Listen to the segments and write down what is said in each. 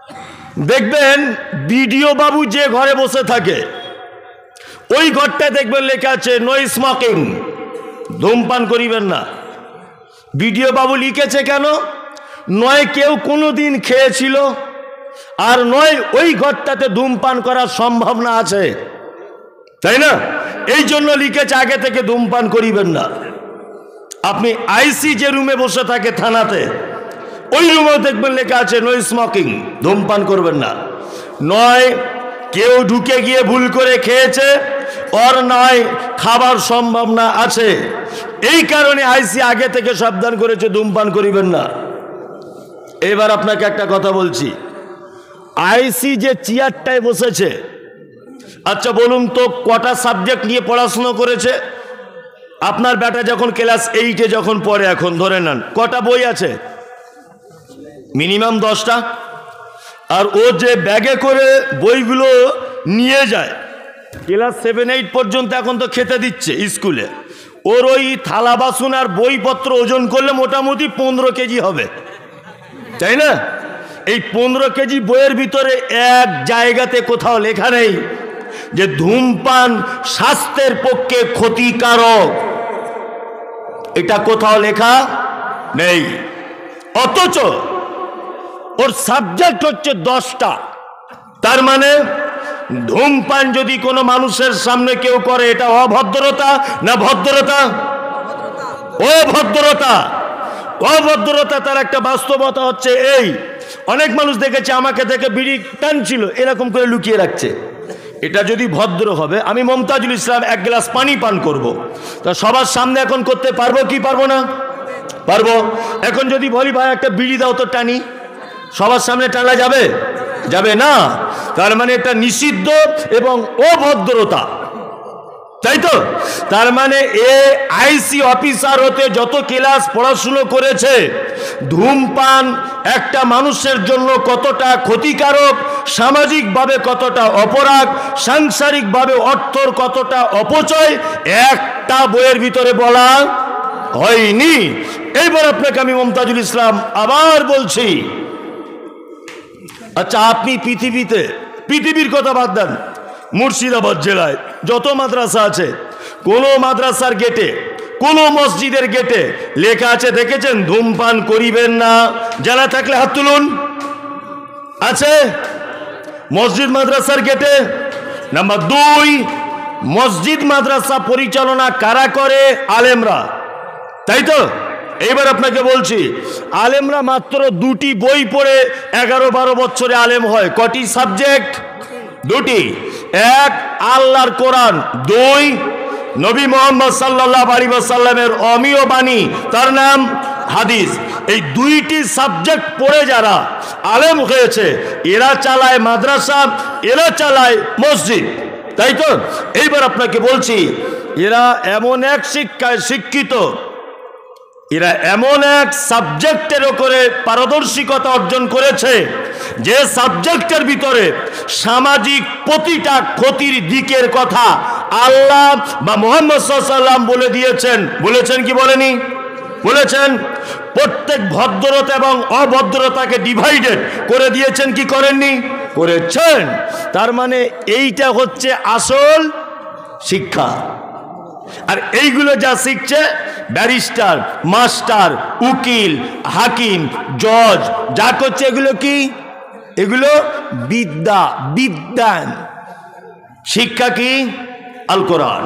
দেখবেন বিডিও বাবু যে ঘরে বসে থাকে ওই ঘরটায় দেখবেন লেখা আছে নো স্মোকিং, ধূমপান করিবেন না। বিডিও বাবু লিখেছে কেন? নয় কেউ কোনোদিন খেয়েছিল, আর নয় ওই ঘরটাতে ধূমপান করার সম্ভাবনা আছে, তাই না? এই জন্য লিখেছে আগে থেকে ধূমপান করিবেন না। আপনি আইসি যে রুমে বসে থাকে থানাতে, ওই রুমেও দেখবেন লেখা আছে নো স্মোকিং, ধূমপান করবেন না। নয় কেউ ঢুকে গিয়ে ভুল করে খেয়েছে, আর নয় খাবার সম্ভাবনা আছে। এই কারণে আইসি আগে থেকে সাবধান করেছে ধূমপান করিবেন না। এবার আপনাকে একটা কথা বলছি, আইসি যে চেয়ারটায় বসেছে, আচ্ছা বলুন তো কটা সাবজেক্ট নিয়ে পড়াশোনা করেছে? আপনার বেটা যখন ক্লাস 8-এ যখন পড়ে, এখন ধরে নেন কটা বই আছে? মিনিমাম 10টা। আর ও যে ব্যাগে করে বইগুলো নিয়ে যায়, ক্লাস 7-8 পর্যন্ত এখন তো খেতে দিচ্ছে স্কুলে, ওর ওই থালা বাসন আর বইপত্র ওজন করলে মোটামুটি 15 কেজি হবে, তাই না? এই 15 কেজি বইয়ের ভিতরে এক জায়গাতে কোথাও লেখা নেই যে ধূমপান স্বাস্থ্যের পক্ষে ক্ষতিকারক, এটা কোথাও লেখা নেই। অথচ ওর সাবজেক্ট হচ্ছে 10টা। তার মানে ধূমপান যদি কোনো মানুষের সামনে কেউ করে, এটা অভদ্রতা না ভদ্রতা? অভদ্রতা। অভদ্রতা। তার একটা বাস্তবতা হচ্ছে এই, অনেক মানুষ দেখেছে আমাকে দেখে বিড়ি টানছিল, এরকম করে লুকিয়ে রাখছে। এটা যদি ভদ্র হবে, আমি মমতাজুল ইসলাম এক গ্লাস পানি পান করব, তা সবার সামনে এখন করতে পারবো কি পারবো না? পারবো। এখন যদি বলি ভাই একটা বিড়ি দাও তো টানি, সবার সামনে টানা যাবে? যাবে না। তার মানে এটা নিষিদ্ধ এবং অভদ্রতা, তাই তো? তার মানে এ আইসি অফিসার হতে যত ক্লাস পড়াশুনো করেছে, ধূমপান একটা মানুষের জন্য কতটা ক্ষতিকারক, সামাজিকভাবে কতটা অপরাধ, সাংসারিকভাবে অর্থর কতটা অপচয়, একটা বইয়ের ভিতরে বলা হয়নি। এইবার আপনাকে আমি মমতাজুল ইসলাম আবার বলছি, আচ্ছা আপনি পৃথিবীর কথা বাদ দেন, মুর্শিদাবাদ জেলায় যত মাদ্রাসা আছে, কোন মাদ্রাসার গেটে, কোন মসজিদের গেটে লেখা আছে দেখেছেন ধূমপান করিবেন না? জানা থাকলে হাত তুলুন। আছে? মসজিদ মাদ্রাসার গেটে। নাম্বার 2, মসজিদ মাদ্রাসা পরিচালনা কারা করে? আলেমরা, তাই তো? এইবার আপনাকে বলছি, আলেমরা মাত্র 2টি বই পড়ে 11-12 বছরে আলেম হয়। কটি সাবজেক্ট? 2টি। 1 আল্লাহর কোরআন, 2 নবী মুহাম্মদ সাল্লাল্লাহু আলাইহি ওয়াসাল্লামের অমীয় বাণী, তার নাম হাদিস। এই 2টি সাবজেক্ট পড়ে যারা আলেম হয়েছে, এরা চালায় মাদ্রাসা, এরা চালায় মসজিদ, তাই তো? এইবার আপনাকে বলছি, এরা এমন এক শিক্ষায় শিক্ষিত, এরা এমন এক সাবজেক্টের উপরে পারদর্শিকতা অর্জন করেছে, যে সাবজেক্টের ভিতরে সামাজিক প্রতিটা ক্ষতির দিকের কথা আল্লাহ বা মুহাম্মদ সাল্লাল্লাহু আলাইহি ওয়াসাল্লাম বলে দিয়েছেন। বলেছেন কি বলেনি? বলেছেন। প্রত্যেক ভদ্রতা এবং অভদ্রতাকে ডিভাইডেড করে দিয়েছেন কি করেননি? করেছেন। তার মানে এইটা হচ্ছে আসল শিক্ষা। আর এইগুলো যা শিখছে ব্যারিস্টার, মাস্টার, উকিল, হাকিম, জজ যা করছে, এগুলো কি? এগুলো বিদ্যা, বিজ্ঞান। শিক্ষা কি? আল কোরআন,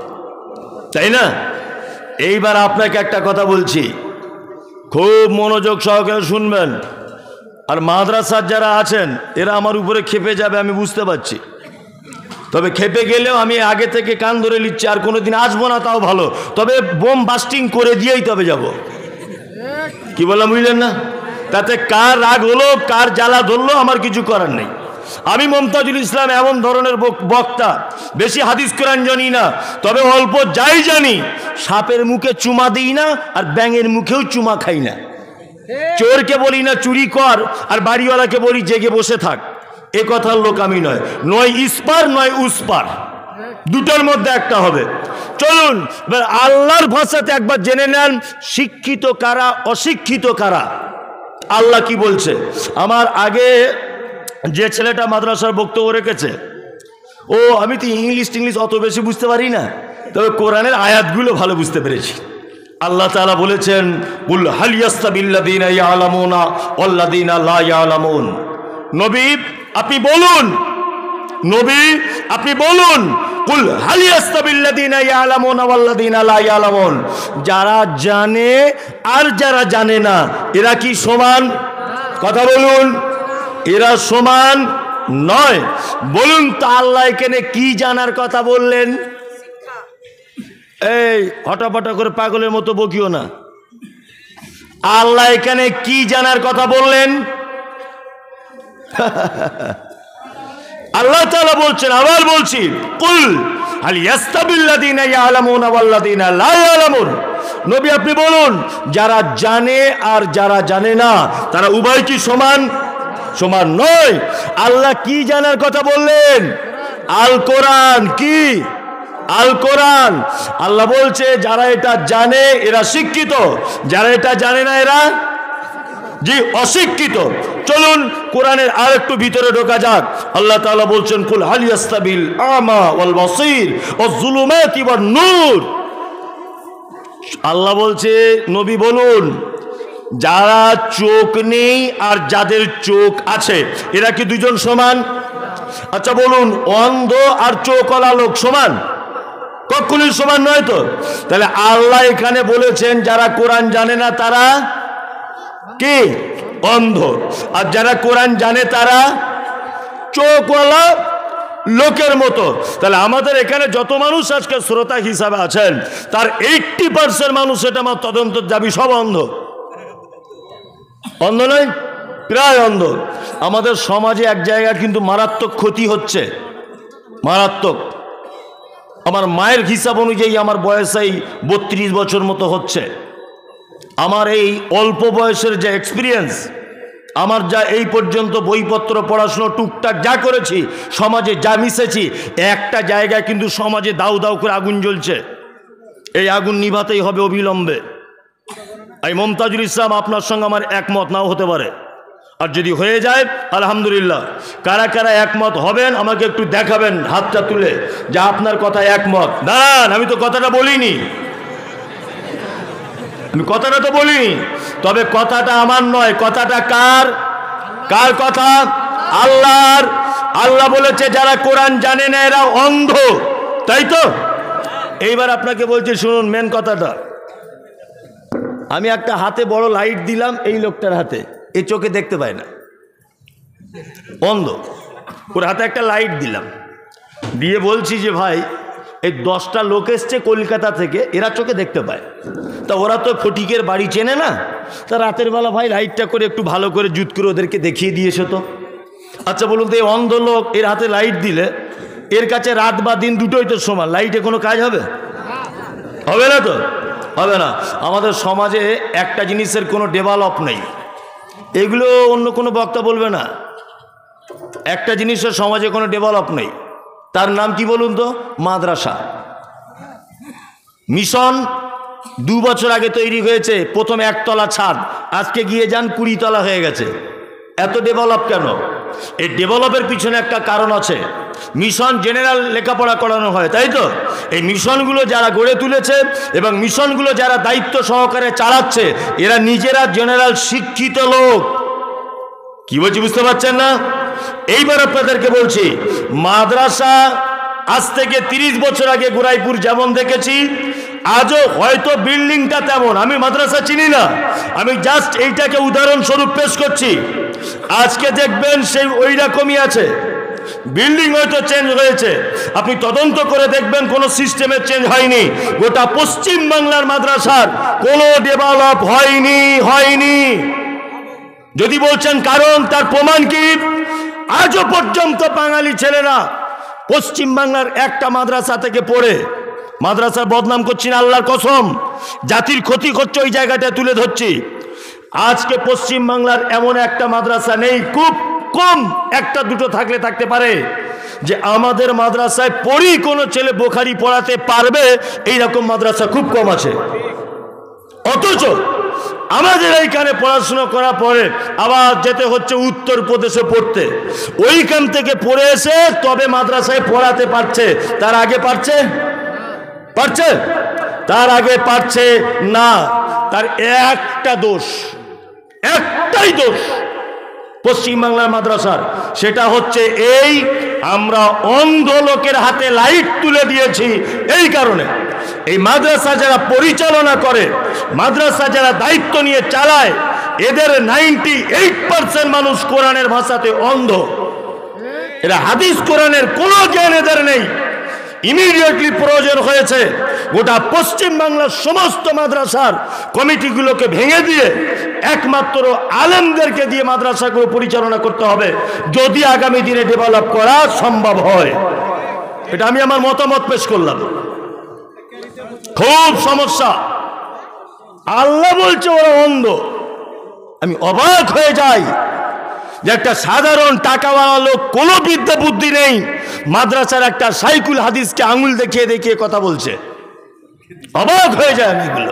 তাই না? এইবার আপনাকে একটা কথা বলছি, খুব মনোযোগ সহকারে শুনবেন। আর মাদ্রাসার যারা আছেন এরা আমার উপরে ক্ষেপে যাবে, আমি বুঝতে পারছি। তবে খেপে গেলেও আমি আগে থেকে কান ধরে নিচ্ছি, আর কোনোদিন আসবো না তাও ভালো, তবে বোম বাস্টিং করে দিয়েই তবে যাব। কি বললাম বুঝলেন না? তাতে কার রাগ হলো, কার জ্বালা ধরলো, আমার কিছু করার নেই। আমি মমতাজুল ইসলাম এমন ধরনের বক্তা, বেশি হাদিস কোরআন জানি না, তবে অল্প যাই জানি, সাপের মুখে চুমা দিই না, আর ব্যাঙের মুখেও চুমা খাই না। চোরকে বলি না চুরি কর, আর বাড়িওয়ালাকে বলি জেগে বসে থাক। এ কথার লোক আমি নয়। নয় ইস্পার নয় উস্পার, দুটোর মধ্যে একটা হবে। চলুন এবার আল্লাহর ভাষাতে একবার জেনে নেন শিক্ষিত কারা, অশিক্ষিত কারা। আল্লাহ কি বলছে? আমার আগে যে ছেলেটা মাদ্রাসার বক্তব্য রেখেছে, ও আমি তো ইংলিশ অত বেশি বুঝতে পারি না, তবে কোরআনের আয়াতগুলো ভালো বুঝতে পেরেছি। আল্লাহ তাআলা বলেছেন, কুল হাল ইয়াস্তাবিল্লাযীনা ইয়ালামুনা ওয়াল্লাযীনা লা ইয়ালামুন। নবী আপনি বলুন, নবী আপনি বলুন, কুল হাল ইয়াস্তাবিল্লাযীনা ইয়ালামুনা ওয়াল্লাযীনা লা ইয়ালামুন, যারা জানে আর যারা জানে না এরা কি সমান? কথা বলুন, এরা সমান নয়। বলুন তো আল্লাহ এখানে কি জানার কথা বললেন? এই হটাপটা করে পাগলের মতো বকিও না। আল্লাহ এখানে কি জানার কথা বললেন? আল্লাহ তাআলা বলছেন, আবার বলছি, কুল হাল ইয়াস্তাবিল্লাযীনা ইয়ালামুনা ওয়াল্লাযীনা লা ইয়ালামুন। নবী আপনি বলুন, যারা জানে আর যারা জানে না তারা উভয় কি সমান? সমান নয়। আল্লাহ কি জানার কথা বললেন? আল কোরআন। কি? আল কোরআন। আল্লাহ বলছে যারা এটা জানে এরা শিক্ষিত, যারা এটা জানে না এরা জি অশিক্ষিত। চলুন কোরআনের আর একটু ভিতরে ঢোকা যাক। আল্লাহ তাআলা বলছেন, কুল হাল ইয়াস্তাবিল আমা ওয়াল বাসীর ওয়াজ যুলুমাতি ওয়ান নূর। আল্লাহ বলছে নবী বলুন, যারা চোখ নেই আর যাদের চোখ আছে এরা কি দুজন সমান? আচ্ছা বলুন, অন্ধ আর চোখওয়ালা লোক সমান? কখনোই সমান নয় তো। তাহলে আল্লাহ এখানে বলেছেন যারা কোরআন জানে না তারা কি? অন্ধ। আর যারা কোরআন জানে তারা চোখওয়ালা লোকের মতো। তাহলে আমাদের এখানে যত মানুষ আজকে শ্রোতা হিসাবে আছেন তার 80% মানুষ, এটা আমার তদন্ত যাবি, সব অন্ধ। অন্ধ নয়, প্রায় অন্ধ। আমাদের সমাজে এক জায়গায় কিন্তু মারাত্মক ক্ষতি হচ্ছে, মারাত্মক। আমার মায়ের হিসাব অনুযায়ী আমার বয়স এই 32 বছর মতো হচ্ছে। আমার এই অল্প বয়সের যে এক্সপিরিয়েন্স, আমার যা এই পর্যন্ত বইপত্র পড়াশুনো টুকটাক যা করেছি, সমাজে যা মিশেছি, একটা জায়গায় কিন্তু সমাজে দাউ দাউ করে আগুন জ্বলছে। এই আগুন নিভাতেই হবে অবিলম্বে। এই মমতাজুল ইসলাম আপনার সঙ্গে আমার একমত নাও হতে পারে, আর যদি হয়ে যায় আলহামদুলিল্লাহ। কারা কারা একমত হবেন আমাকে একটু দেখাবেন হাতটা তুলে, যা আপনার কথা একমত। দাঁড়ান, আমি তো কথাটা বলিনি, আমি কথাটা তো বলিনি। তবে কথাটা আমার নয়, কথাটা কার? কার কথা? আল্লাহর। আল্লাহ বলেছে যারা কোরআন জানে না এরা অন্ধ, তাই তো? এইবার আপনাকে বলছি শুনুন মেন কথাটা। আমি একটা হাতে বড় লাইট দিলাম এই লোকটার হাতে, এই চোখে দেখতে পায় না, অন্ধ। ওর হাতে একটা লাইট দিলাম, দিয়ে বলছি যে ভাই এই 10টা লোক এসছে কলকাতা থেকে, এরা চোখে দেখতে পায়, তা ওরা তো ফটিকের বাড়ি চেনে না, তা রাতের বেলা ভাই লাইটটা করে একটু ভালো করে জুত করে ওদেরকে দেখিয়ে দিয়েছে তো। আচ্ছা বলুন তো, এই অন্ধ লোক এর হাতে লাইট দিলে এর কাছে রাত বা দিন দুটোই তো সমান, লাইটে কোনো কাজ হবে? হবে না তো, হবে না। আমাদের সমাজে একটা জিনিসের কোনো ডেভেলপ নেই, এগুলো অন্য কোনো বক্তা বলবে না। একটা জিনিসের সমাজে কোনো ডেভেলপ নেই, তার নাম কি বলুন তো? মাদ্রাসা। মিশন 2 বছর আগে তৈরি হয়েছে, প্রথম 1 তলা ছাদ, আজকে গিয়ে যান 20 তলা হয়ে গেছে। এত ডেভেলপ কেন? এই ডেভেলপের পিছনে একটা কারণ আছে। মিশন জেনারেল লেখাপড়া করানো হয়, তাই তো? এই মিশনগুলো যারা গড়ে তুলেছে এবং মিশনগুলো যারা দায়িত্ব সহকারে চালাচ্ছে এরা নিজেরা জেনারেল শিক্ষিত লোক। কি বলছি বুঝতে পারছেন না? এইবার আপনাদেরকে বলছি, মাদ্রাসা আজ থেকে 30 বছর আগে গোরাইপুর যেমন দেখেছি, আজও হয়তো বিল্ডিংটা তেমন। আমি মাদ্রাসা চিনি না, আমি জাস্ট এইটাকে উদাহরণস্বরূপ পেশ করছি। আজকে দেখবেন সেই ওই রকমই আছে, বিল্ডিং হয়তো চেঞ্জ হয়েছে, আপনি তদন্ত করে দেখবেন কোনো সিস্টেমের চেঞ্জ হয়নি। গোটা পশ্চিম বাংলার মাদ্রাসার কোনো ডেভেলপ হয়নি। যদি বলছেন কারণ, তার প্রমাণ কি? আজও পর্যন্ত বাঙালি ছেলেরা পশ্চিম বাংলার একটা মাদ্রাসা থেকে পড়ে, মাদ্রাসার বদনাম করছি না, আল্লাহর কসম, জাতির ক্ষতি করছে ওই জায়গাটা তুলে ধরছি। আজকে পশ্চিম বাংলার এমন একটা মাদ্রাসা নেই, খুব কম 1-2 থাকলে থাকতে পারে, যে আমাদের মাদ্রাসায় পড়ি কোনো ছেলে বোখারি পড়াতে পারবে, এইরকম মাদ্রাসা খুব কম আছে। অথচ আমাদের এইখানে পড়াশোনা করার পরে আবার যেতে হচ্ছে উত্তরপ্রদেশে পড়তে, ওইখান থেকে পড়ে এসে তবে মাদ্রাসায় পড়াতে পারছে, তার আগে পারছে? তার আগে পারছে না। তার একটা দোষ, একটাই দোষ পশ্চিমবাংলার মাদ্রাসার, সেটা হচ্ছে এই আমরা অন্ধ লোকের হাতে লাইট তুলে দিয়েছি। এই কারণে এই মাদ্রাসা যারা পরিচালনা করে, মাদ্রাসা যারা দায়িত্ব নিয়ে চালায়, এদের 98% মানুষ কোরআনের ভাষাতে অন্ধ। এরা হাদিস কোরআনের কোনো জ্ঞান এদের নেই। ইমিডিয়েটলি প্রয়োজন হয়েছে গোটা পশ্চিম বাংলার সমস্ত মাদ্রাসার কমিটিগুলোকে ভেঙে দিয়ে একমাত্র আলেমদেরকে দিয়ে মাদ্রাসাগুলো পরিচালনা করতে হবে, যদি আগামী দিনে ডেভেলপ করা সম্ভব হয়। এটা আমি আমার মতামত পেশ করলাম। খুব সমস্যা। আল্লাহ বলছে ওরা অন্ধ। আমি অবাক হয়ে যাই যে একটা সাধারণ টাকাওয়ালা লোক, কোনো বিদ্যা বুদ্ধি নেই, মাদ্রাসার একটা সাইকুল হাদিসকে আঙুল দেখিয়ে দেখিয়ে কথা বলছে। অবাক হয়ে যায় আমি এগুলো।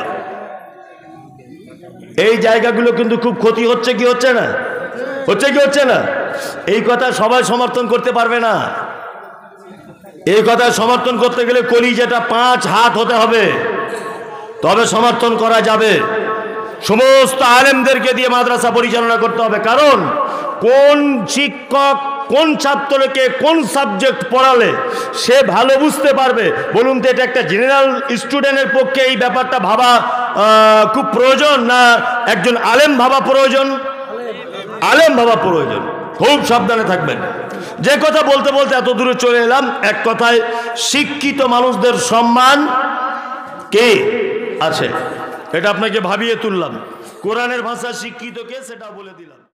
এই জায়গাগুলো কিন্তু খুব ক্ষতি হচ্ছে কি হচ্ছে না? হচ্ছে না? এই কথা সবাই সমর্থন করতে পারবে না। এই কথা সমর্থন করতে গেলে কলিজাটা 5 হাত হতে হবে, তবে সমর্থন করা যাবে। সমস্ত আলেমদেরকে দিয়ে মাদ্রাসা পরিচালনা করতে হবে। কারণ কোন শিক্ষক কোন ছাত্রকে কোন সাবজেক্ট পড়ালে সে ভালো বুঝতে পারবে, বলুন তো? এটা একটা জেনারেল স্টুডেন্টের পক্ষে এই ব্যাপারটা ভাবা খুব প্রয়োজন, না একজন আলেম ভাবা প্রয়োজন? আলেম ভাবা প্রয়োজন। খুব সাবধানে থাকবেন। যে কথা বলতে বলতে এত দূরে চলে এলাম, এক কথায় শিক্ষিত মানুষদের সম্মান কে আছে এটা আপনাকে ভাবিয়ে তুললাম। কোরআনের ভাষা শিক্ষিত কে সেটা বলে দিলাম।